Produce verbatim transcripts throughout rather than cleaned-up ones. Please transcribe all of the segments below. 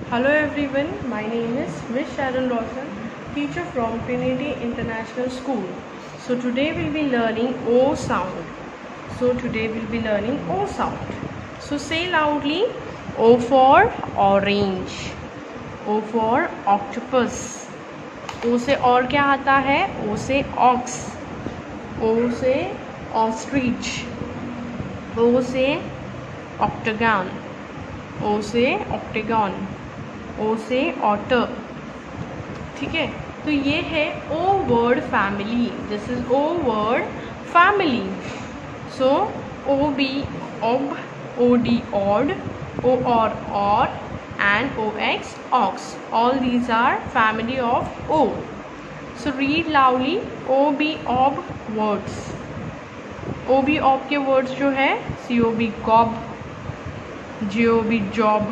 Hello everyone, my name is Miss Sharon Lawson, teacher from Trinity International School. So today we'll be learning O sound. So today we'll be learning O sound. So say loudly, O for orange, O for octopus. O से और क्या आता है? O से ox, O से ostrich, O से octagon, O से octagon, O से otter. ठीक है, तो ये है O word family. This is O word family. So O B ob, O D odd, O or or, and O X ox. All these are family of O. So read loudly O B ob words. O B ob के words जो है C O B cob, J O B job,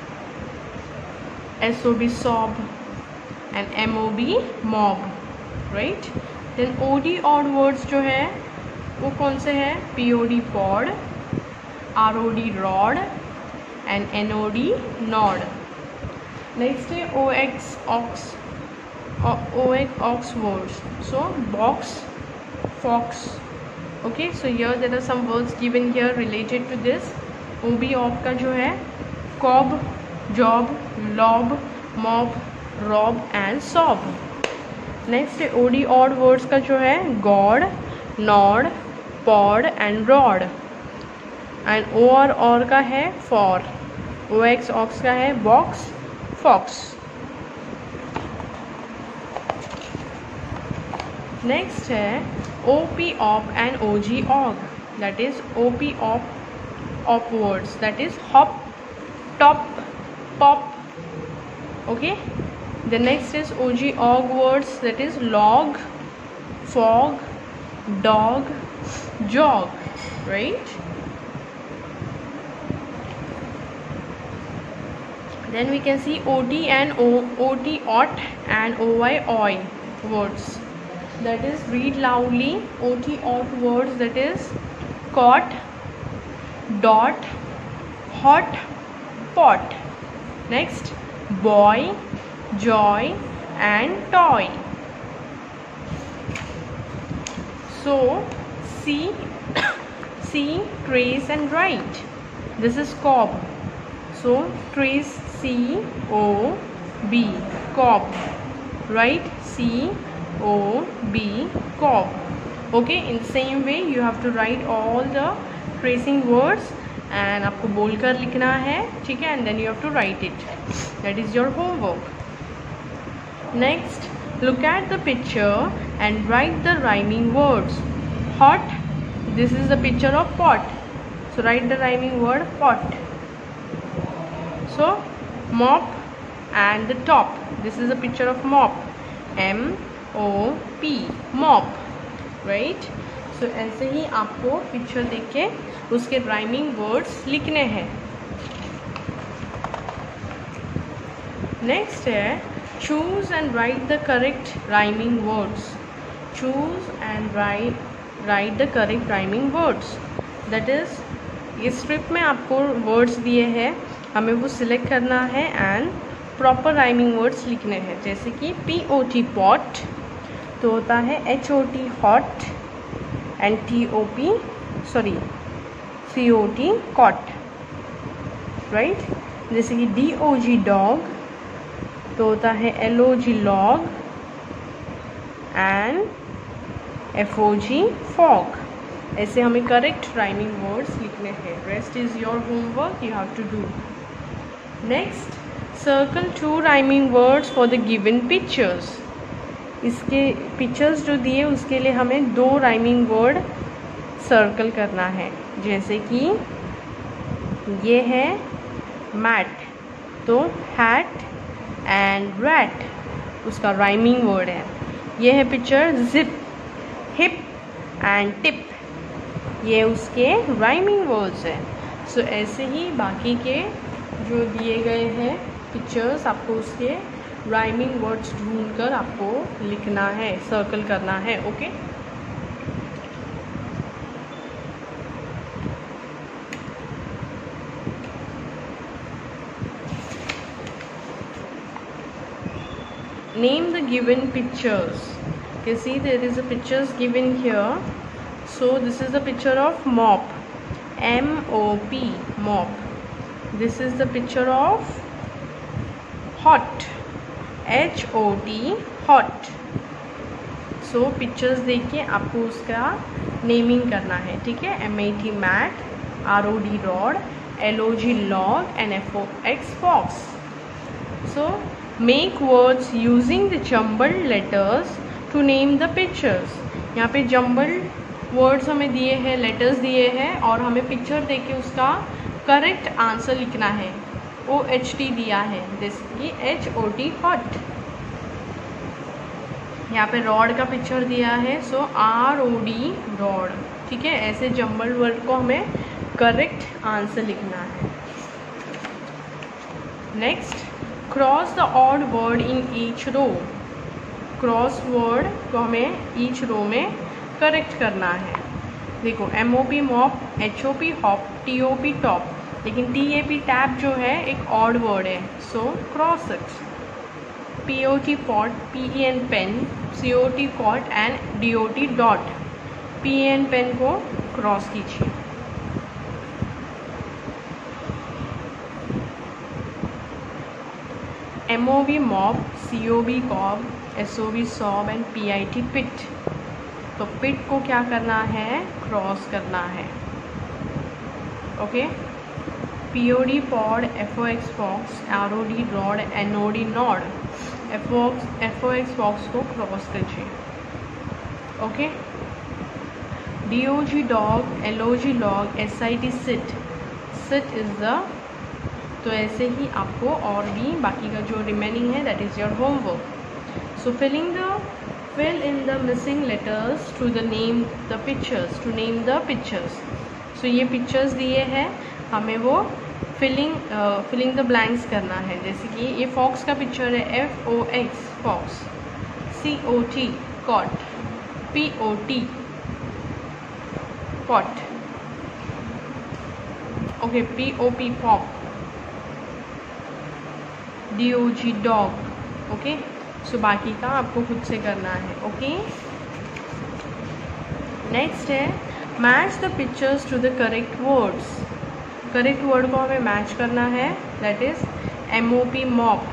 S O B sob, and M O B mob, right? Then O D odd words जो है वो कौन से हैं? P O D pod, R O D rod, and N O D nod. Next है O X ox, O X ox words. So box, fox. Okay, so here there are some words given here related to this. O B ob का जो है cob, job, lob, mob, rob and sob. Next है O D odd words का जो है god, nod, pod and rod. And O और और का है for. O X ox का है box, fox. नेक्स्ट है O P op and O G og. That is O P op op words. That is hop, top, pop. Okay, the next is O G og words. That is log, fog, dog, jog, right? Then we can see O T and O, O T ot and O Y oi words. That is read loudly O T ot words. That is cot, dot, hot, pot. Next, boy, joy and toy. So see, see, trace and write. This is cob. So trace C O B, cob. Write C O B, cob. Okay, in the same way you have to write all the tracing words and आपको बोल कर लिखना है, ठीक है, and then you have to write it. That is your homework. Next, look at the picture and write the rhyming words. Hot, this is the picture of pot, so write the rhyming word pot. So mop and the top, this is a picture of mop, M O P, mop, right? So ऐसे ही आपको picture देख के उसके rhyming words लिखने हैं. Next है choose and write the correct rhyming words. Choose and write write the correct rhyming words. That is इस script में आपको वर्ड्स दिए हैं, हमें वो सिलेक्ट करना है एंड प्रॉपर राइमिंग वर्ड्स लिखने हैं. जैसे कि पी ओ टी पॉट तो होता है H O T hot and T O P sorry C O T cot, right. जैसे कि डी ओ जी डॉग तो होता है L O G log and F O G fog. ऐसे हमें करेक्ट राइमिंग वर्ड्स लिखने हैं. Rest is your homework, you have to do. Next, circle two rhyming words for the given pictures. इसके pictures जो दिए उसके लिए हमें दो राइमिंग वर्ड सर्कल करना है. जैसे कि ये है मैट तो हैट एंड रैट उसका राइमिंग वर्ड है. ये है picture zip, hip and tip, ये उसके राइमिंग वर्ड्स हैं. सो so, ऐसे ही बाकी के जो दिए गए हैं पिक्चर्स आपको उसके राइमिंग वर्ड्स ढूंढकर आपको लिखना है, सर्कल करना है. Okay okay? name the given pictures. You see there is a pictures given here. So this is the picture of mop, M O P, mop. This is the picture of hot, H O T, hot. So pictures देख के आपको उसका naming करना है, ठीक है. M A T mat, R O D rod, L O G log and F O X fox. So make words using the jumbled letters to name the pictures. यहाँ पे जम्बल्ड वर्ड्स हमें दिए हैं, letters दिए हैं और हमें picture देख के उसका करेक्ट आंसर लिखना है. ओ एच टी दिया है, जैसे कि एच ओ टी, हॉट. यहाँ पे रॉड का पिक्चर दिया है, so R O D, rod, ठीक है. ऐसे जम्बल्ड वर्ड को हमें करेक्ट आंसर लिखना है. Next, cross the odd word in each row. Cross word को हमें ईच रो में करेक्ट करना है. देखो M O P mop, H O P hop, T O P top, लेकिन टी ए पी टैप जो है एक ऑड वर्ड है, so cross it. P O T pot, P E N pen, C O T cot and D O T dot. P E N pen को cross कीजिए. M O V mop, C O B cob, S O B sob and P I T pit. तो pit को क्या करना है, cross करना है. Okay. P O D pod, F O X fox, R O D rod, N O D nod. F O F O X fox को cross कीजिए. Okay. D O G dog, L O G log, S I T sit. Sit is the. तो ऐसे ही आपको और भी बाकी का जो रिमेनिंग है that is your homework. So filling the fill in the missing letters to the name the pictures, to name the pictures. So ये pictures दिए हैं, हमें वो filling uh, filling the blanks करना है. जैसे कि ये fox का picture है, F O X, fox. C O T, cot. P O T, pot. Okay, P O P, pop. D O G, dog. Okay. सो so, बाकी का आपको खुद से करना है. ओके. नेक्स्ट है match the pictures to the correct words. Correct word को हमें मैच करना है, that is M O P mop,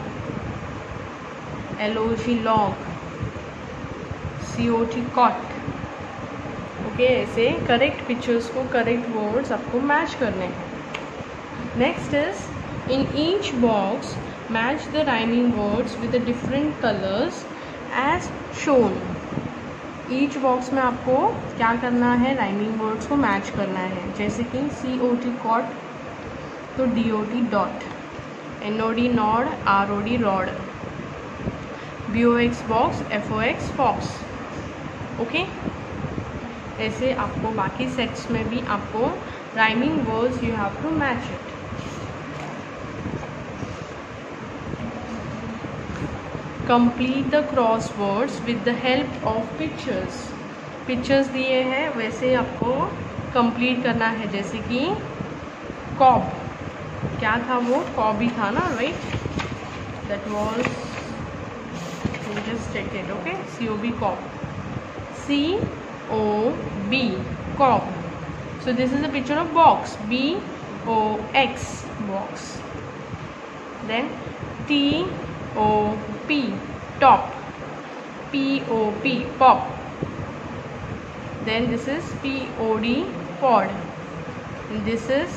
L O G log, C O T cot. Okay. ऐसे करेक्ट पिक्चर्स को, करेक्ट वर्ड्स आपको match करने हैं. Next is in each box match the rhyming words with the different colors as shown. each box में आपको क्या करना है, rhyming words को मैच करना है. जैसे कि C O T cot, तो D O T dot, N O D nod, R O D rod, B O X box, F O X fox. Okay. ऐसे आपको बाकी सेट्स में भी आपको rhyming words you have to match it. Complete the crosswords with the help of pictures. Pictures दिए हैं, वैसे आपको कंप्लीट करना है. जैसे कि कॉब, क्या था वो, कॉब ही था ना, right. That was, just check it. Okay. C O B, cob. C O B, cob. So this is a picture of box, B O X, box. Then T O P, top. P O P, pop. Then this is P O D, pod. And this is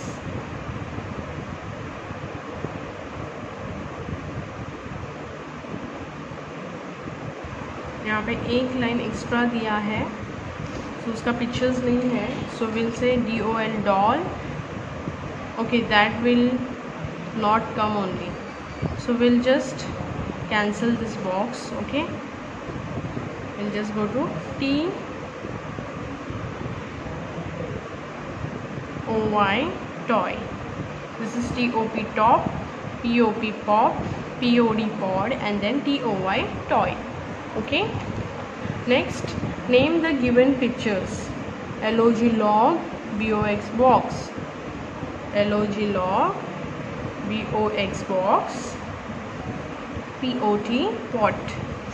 यहाँ पे एक line extra दिया है, तो उसका pictures नहीं है. So will say D O L, doll. Okay, that will not come only. So we'll just cancel this box. Okay, we'll just go to T O Y, toy. This is T O P, top, P O P, pop, P O D, pod, and then T O Y, toy. Okay. Next, name the given pictures. L O G log, B O X box, L O G log, B O X box, P O T, pot.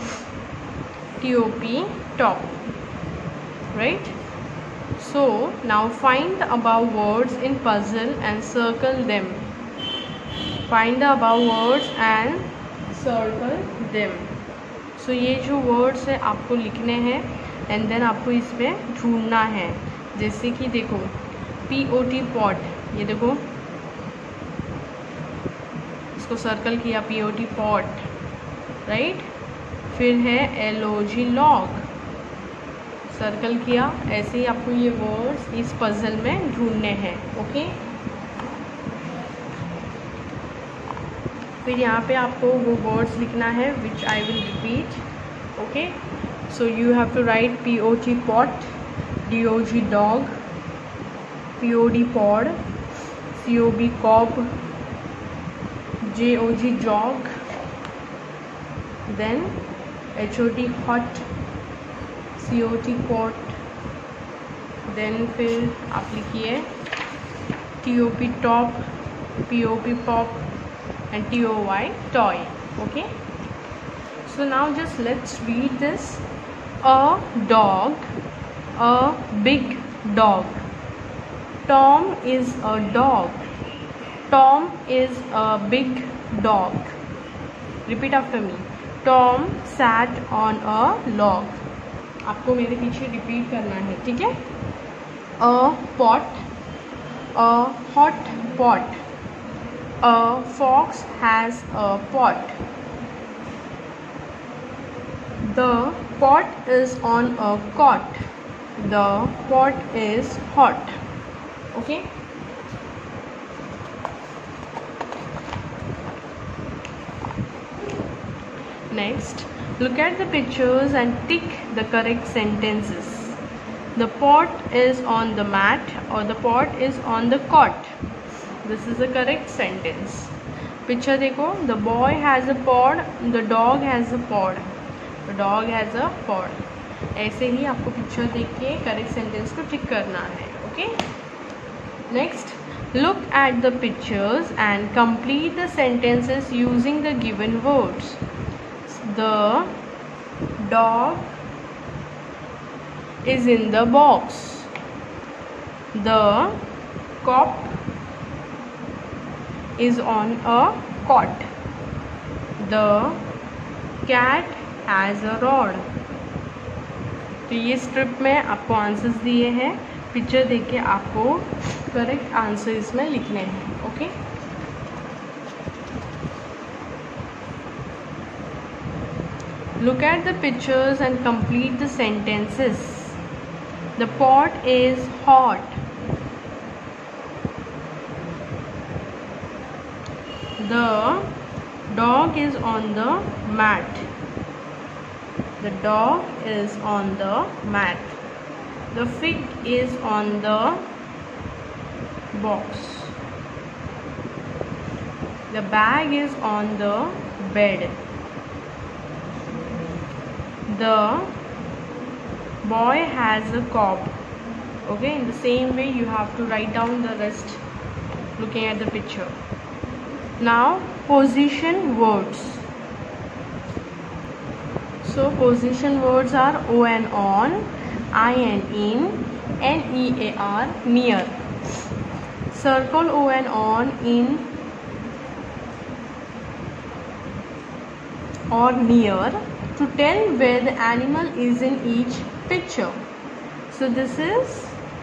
T O P, top, right? So now find the above words in puzzle and circle them. Find the above words and circle them. So ये जो words है आपको लिखने हैं and then आपको इसमें ढूंढना है. जैसे कि देखो P O T, pot, ये देखो इसको सर्कल किया, P O T, pot, right. फिर है L O G, log, circle किया. ऐसे ही आपको ये वर्ड्स इस पजल में ढूंढने हैं. ओके, फिर यहाँ पे आपको वो वर्ड्स लिखना है which I will repeat. Okay, so you have to write P O T, pot, D O G, dog, P O D, pod, C O B, cob, J O G, jog, then H O T, hot, C O T, cot, then फिर आप लिखिए T O P, top, P O P, pop, and T O Y, toy. Okay, so now just let's read this. A dog, a big dog. Tom is a dog. Tom is a big dog. Repeat after me. Tom sat on a log. आपको मेरे पीछे repeat करना है, ठीक है. A pot, a hot pot. A fox has a pot. The pot is on a cot. The pot is hot. Okay. Next, look at the pictures and tick the correct sentences. The pot is on the mat or the pot is on the cot. This is the correct sentence. Picture देखो, the boy has a pod, the dog has a pod, the dog has a pod. ऐसे ही आपको picture देख के correct sentence को tick करना है. Okay, next, look at the pictures and complete the sentences using the given words. The dog is in the box. The cop is on a cot. The cat has a rod. तो ये strip में आपको answers दिए हैं. Picture देख के आपको correct answer इसमें लिखने हैं. Okay, look at the pictures and complete the sentences. The pot is hot. The dog is on the mat. The dog is on the mat. The fig is on the box. The bag is on the bed. The boy has a cob. Okay, in the same way you have to write down the rest looking at the picture. Now position words. So position words are O and on, I and in, N E A R, near. Circle O and on, in or near to tell where the animal is in each picture. So this is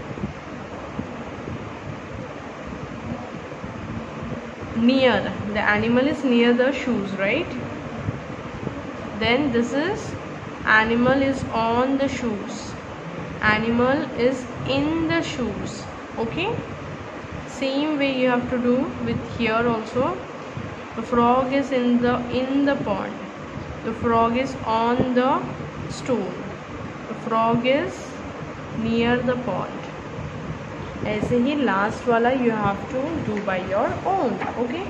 near. The animal is near the shoes, right? Then this is animal is on the shoes. Animal is in the shoes. Okay, same way you have to do with here also. The frog is in the in the pond. The frog is on the stone. The frog is near the pond. ऐसे ही last वाला you have to do by your own. Okay.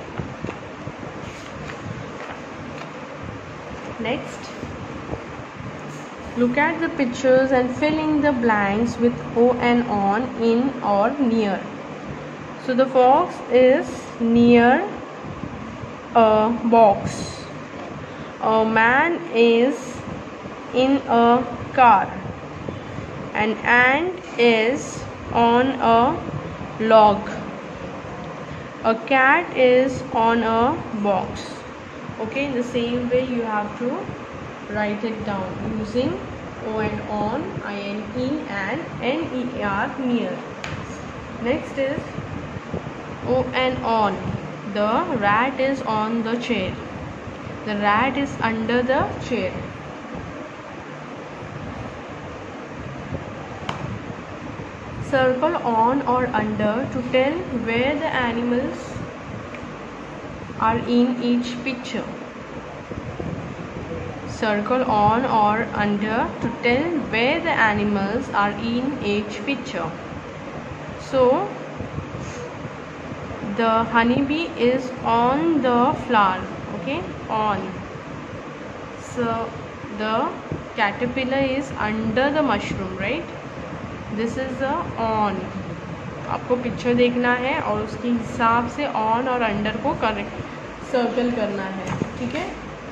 Next, look at the pictures and fill in the blanks with O and on, in or near. So the fox is near a box. A man is in a car. An ant is on a log. A cat is on a box. Okay, in the same way you have to write it down using O and on, I N E and N E A R, near. Next is O and on. The rat is on the chair. The rat is under the chair. Circle on or under to tell where the animals are in each picture. Circle on or under to tell where the animals are in each picture. So, the honeybee is on the flower. Okay, on. So, the caterpillar is under the mushroom, right? This is the on. आपको picture देखना है और उसके हिसाब से on और under को correct circle करना है. ठीक है.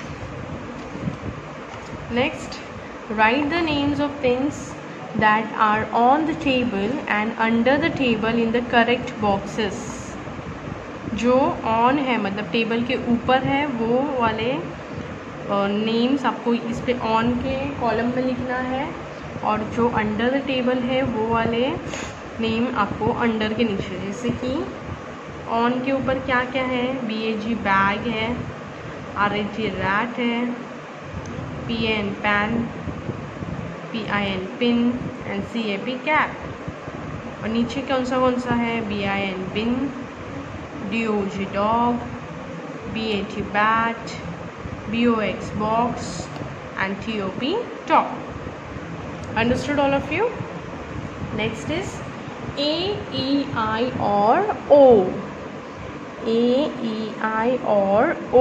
Next, write the names of things that are on the table and under the table in the correct boxes. जो ऑन है मतलब टेबल के ऊपर है वो वाले नेम्स uh, आपको इस पे ऑन के कॉलम में लिखना है और जो अंडर द टेबल है वो वाले नेम आपको अंडर के नीचे. जैसे कि ऑन के ऊपर क्या क्या है, बी ए जी बैग है, आर ए टी रैट है, P N pan, P I N pin and C A P cap. और नीचे कौन सा कौन सा है, B I N bin, D O G dog, B A T bat, B O X box and T O P top. Understood all of you? Next is A, E, I or O. A, E, I or O.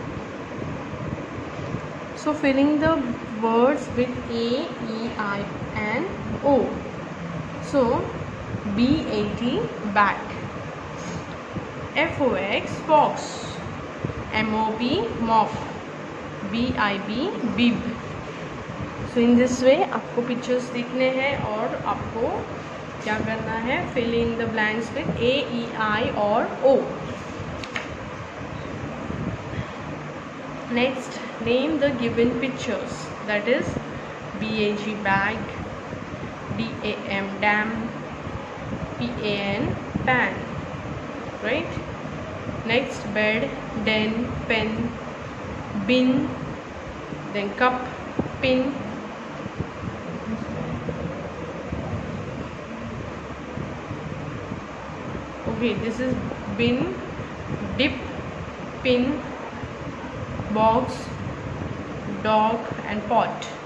So filling the words with A, E, I and O. So B A T, bat. F O X, fox. M O B, mop. B I B, bib. So in this way आपको pictures दिखने हैं और आपको क्या करना है, fill in the blanks with A, E, I और O. Next, name the given pictures, that is B A G bag, D A M dam, P A N pan, right. Next, bed, den, pen, bin, then cup, pin. Okay, this is bin, dip, pin, box, dog and pot.